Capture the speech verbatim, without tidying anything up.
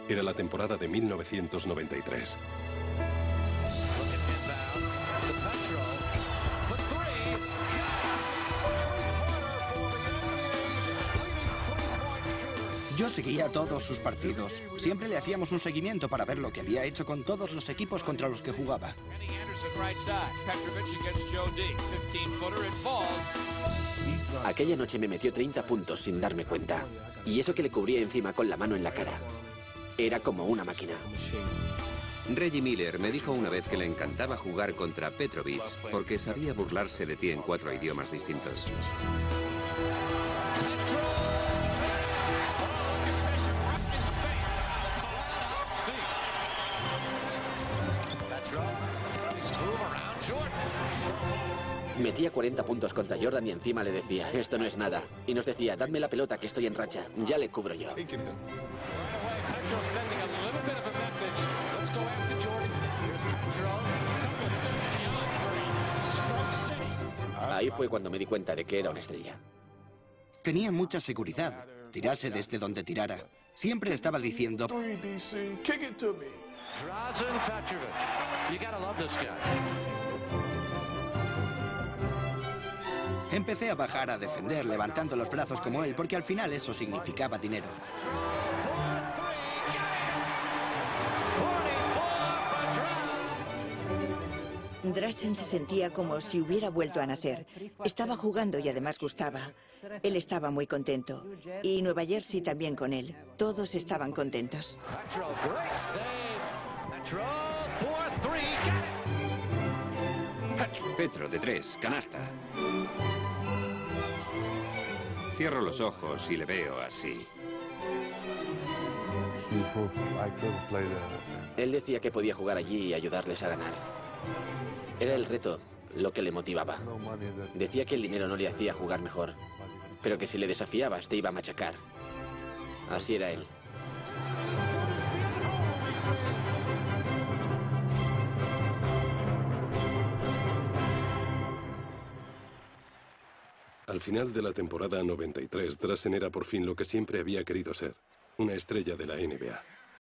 Era la temporada de mil novecientos noventa y tres. Yo seguía todos sus partidos. Siempre le hacíamos un seguimiento para ver lo que había hecho con todos los equipos contra los que jugaba. Aquella noche me metió treinta puntos sin darme cuenta. Y eso que le cubría encima con la mano en la cara. Era como una máquina. Reggie Miller me dijo una vez que le encantaba jugar contra Petrovic porque sabía burlarse de ti en cuatro idiomas distintos. Metía cuarenta puntos contra Jordan y encima le decía, esto no es nada. Y nos decía, dadme la pelota que estoy en racha, ya le cubro yo. Ahí fue cuando me di cuenta de que era una estrella. Tenía mucha seguridad, tirase desde donde tirara. Siempre estaba diciendo... Empecé a bajar a defender, levantando los brazos como él, porque al final eso significaba dinero. Drazen se sentía como si hubiera vuelto a nacer. Estaba jugando y además gustaba. Él estaba muy contento. Y Nueva Jersey también con él. Todos estaban contentos. Petro, de tres, canasta. Cierro los ojos y le veo así. Él decía que podía jugar allí y ayudarles a ganar. Era el reto lo que le motivaba. Decía que el dinero no le hacía jugar mejor, pero que si le desafiabas te iba a machacar. Así era él. Al final de la temporada noventa y tres, Drazen era por fin lo que siempre había querido ser, una estrella de la N B A.